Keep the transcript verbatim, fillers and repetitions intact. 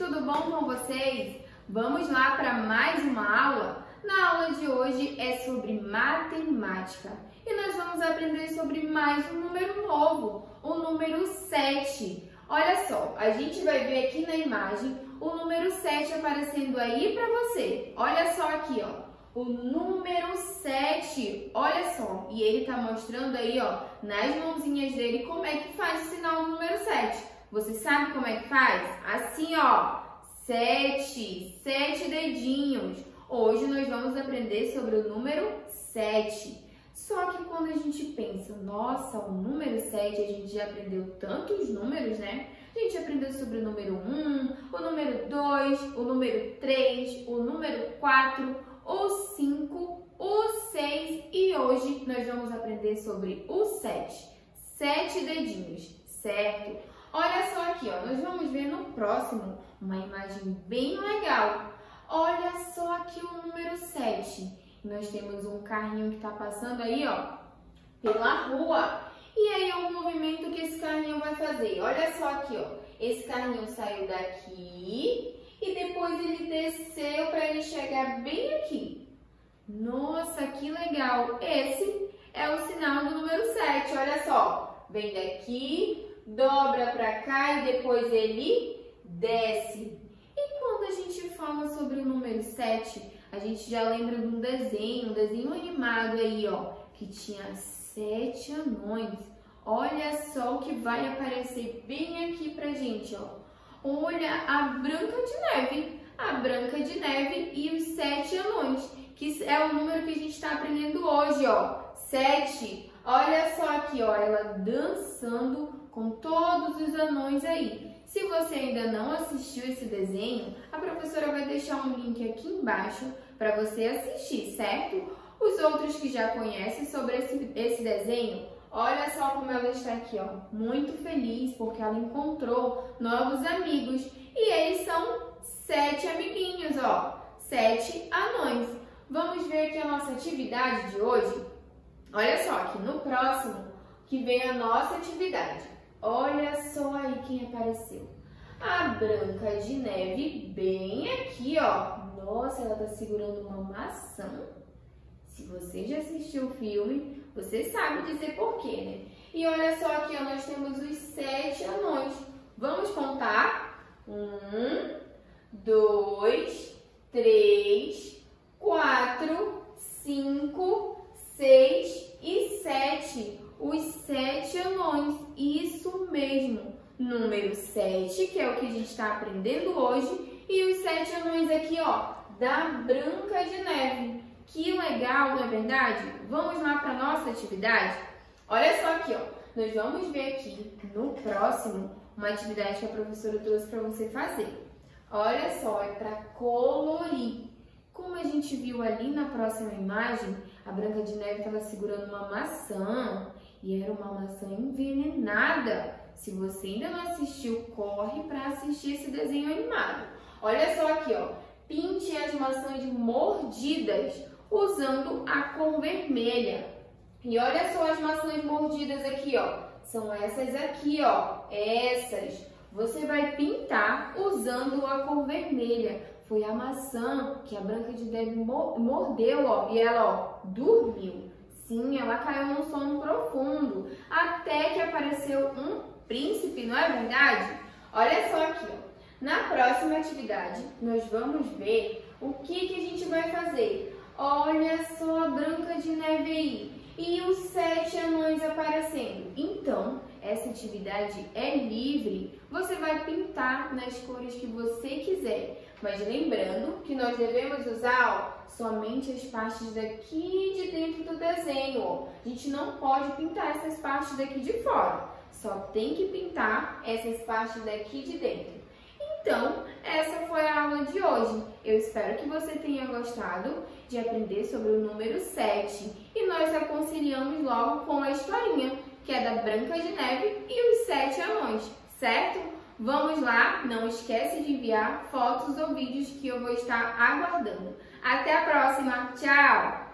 tudo bom com vocês? Vamos lá para mais uma aula? Na aula de hoje é sobre matemática e nós vamos aprender sobre mais um número novo, o número sete. Olha só, a gente vai ver aqui na imagem o número sete aparecendo aí para você. Olha só aqui, ó, o número sete, olha só, e ele tá mostrando aí, ó, nas mãozinhas dele como é que faz o sinal do número sete. Você sabe como é que faz? Assim, ó, sete, sete dedinhos. Hoje nós vamos aprender sobre o número sete. Só que quando a gente pensa, nossa, o número sete, a gente já aprendeu tantos números, né? A gente aprendeu sobre o número um, o número dois, o número três, o número quatro, o cinco, o seis e hoje nós vamos aprender sobre o sete. Sete dedinhos, certo? Olha só aqui, ó, nós vamos ver no próximo uma imagem bem legal. Olha só aqui o número sete. Nós temos um carrinho que está passando aí, ó, pela rua. E aí é o movimento que esse carrinho vai fazer. Olha só aqui, ó, esse carrinho saiu daqui e depois ele desceu para ele chegar bem aqui. Nossa, que legal! Esse é o sinal do número sete. Olha só, vem daqui, dobra para cá e depois ele desce. E quando a gente fala sobre o número sete, a gente já lembra de um desenho, um desenho animado aí, ó, que tinha sete anões. Olha só o que vai aparecer bem aqui pra gente, ó. Olha a Branca de Neve, a Branca de Neve e os sete anões, que é o número que a gente está aprendendo hoje, ó. Sete. Olha só aqui, ó, ela dançando com todos os anões aí. Se você ainda não assistiu esse desenho, a professora vai deixar um link aqui embaixo para você assistir, certo? Os outros que já conhecem sobre esse, esse desenho, olha só como ela está aqui, ó, muito feliz porque ela encontrou novos amigos. E eles são sete amiguinhos, ó, sete anões. Vamos ver aqui a nossa atividade de hoje? Olha só, aqui no próximo que vem a nossa atividade. Olha só aí quem apareceu. A Branca de Neve bem aqui, ó. Nossa, ela tá segurando uma maçã. Se você já assistiu o filme, você sabe dizer por quê, né? E olha só aqui, ó, nós temos os sete anões. Vamos contar? Um, dois, três, quatro, cinco, seis e sete. Os sete anões, isso mesmo, número sete, que é o que a gente está aprendendo hoje, e os sete anões aqui, ó, da Branca de Neve. Que legal, não é verdade? Vamos lá para a nossa atividade? Olha só aqui, ó, nós vamos ver aqui no próximo uma atividade que a professora trouxe para você fazer. Olha só, é para colorir. Como a gente viu ali na próxima imagem, a Branca de Neve estava segurando uma maçã. E era uma maçã envenenada. Se você ainda não assistiu, corre para assistir esse desenho animado. Olha só aqui, ó. Pinte as maçãs mordidas usando a cor vermelha. E olha só as maçãs mordidas aqui, ó. São essas aqui, ó. Essas. Você vai pintar usando a cor vermelha. Foi a maçã que a Branca de Neve mordeu, ó. E ela, ó, dormiu. Sim, ela caiu num sono profundo, até que apareceu um príncipe, não é verdade? Olha só aqui, ó. Na próxima atividade, nós vamos ver o que, que a gente vai fazer. Olha só a Branca de Neve aí e os sete anões aparecendo. Então, essa atividade é livre. Você vai pintar nas cores que você quiser. Mas lembrando que nós devemos usar, ó, somente as partes daqui de dentro do desenho. Ó. A gente não pode pintar essas partes daqui de fora. Só tem que pintar essas partes daqui de dentro. Então, essa foi a aula de hoje. Eu espero que você tenha gostado de aprender sobre o número sete. E nós aconselhamos logo com a historinha, que é da Branca de Neve e os sete anões, certo? Vamos lá, não esquece de enviar fotos ou vídeos que eu vou estar aguardando. Até a próxima, tchau!